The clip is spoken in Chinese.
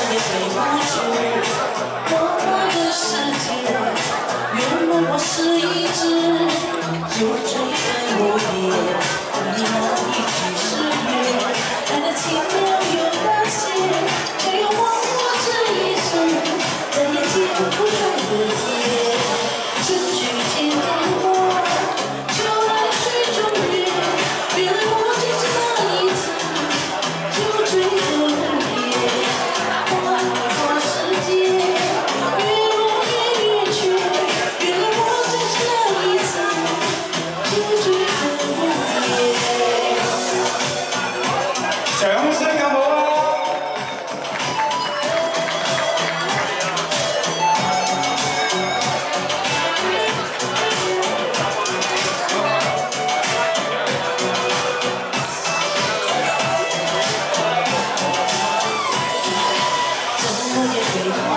也回不去。我们的世界，原来我是一只有罪的落叶。你那一句誓言，爱的奇妙有那些，却又忘了这一生再也解不开的结。证据见电话，就来水中月。原来我只是那一次有罪的落叶。花花世界，越落叶越缺。原来我只是那一次有罪的落叶。 掌聲有冇啊？ 怎么也回不